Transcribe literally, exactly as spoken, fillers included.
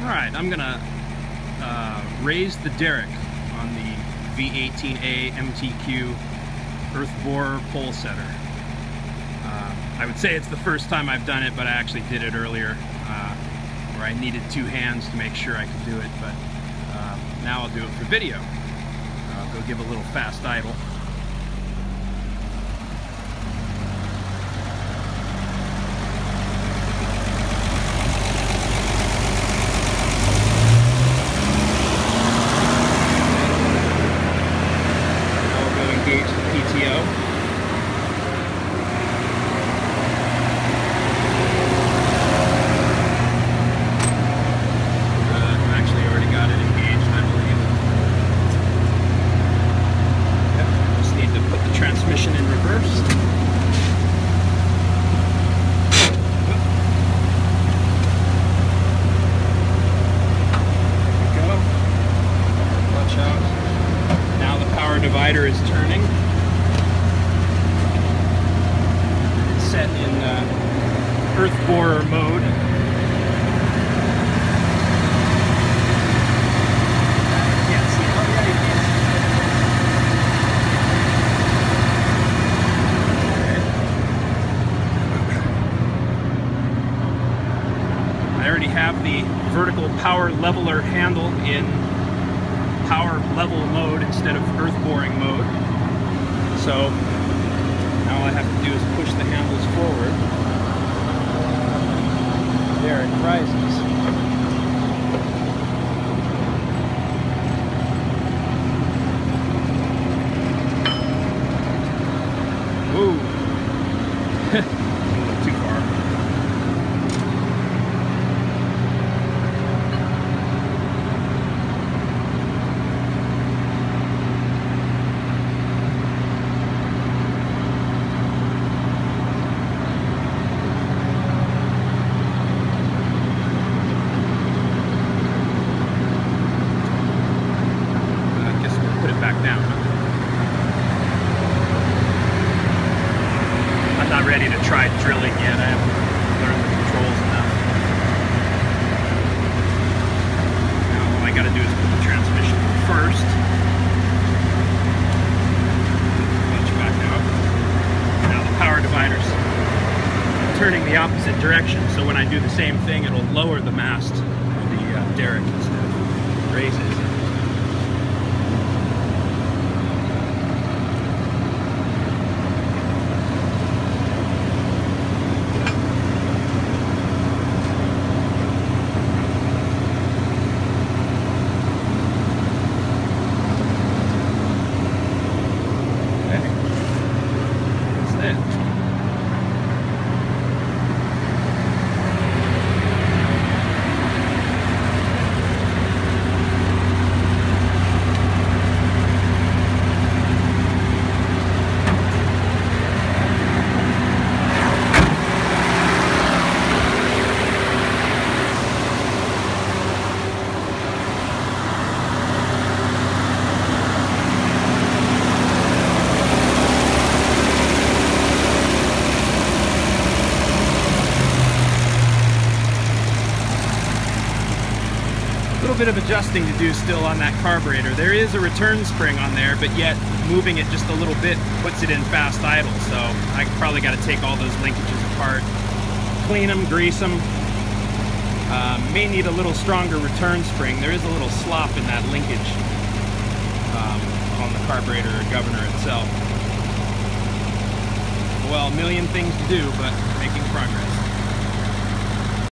Alright, I'm gonna uh, raise the Derrick on the V eighteen A M T Q earth borer pole setter. Uh, I would say it's the first time I've done it, but I actually did it earlier uh, where I needed two hands to make sure I could do it, but uh, now I'll do it for video. I'll go give a little fast idle. Transmission in reverse. There we go. Watch out. Now the power divider is turning. It's set in uh, earth borer mode. I already have the vertical power leveler handle in power level mode instead of earth boring mode. So now all I have to do is push the handles forward. There it rises. Whoa. A little too far. Ready to try drilling yet. I haven't learned the controls enough. Now all I gotta do is put the transmission first. Clutch back out. Now the power divider's turning the opposite direction, so when I do the same thing, it'll lower the mast of the uh, Derrick instead of raises it. A little bit of adjusting to do still on that carburetor. There is a return spring on there, but yet moving it just a little bit puts it in fast idle, so I probably got to take all those linkages apart, clean them, grease them. Uh, may need a little stronger return spring. There is a little slop in that linkage um, on the carburetor governor itself. Well, a million things to do, but making progress.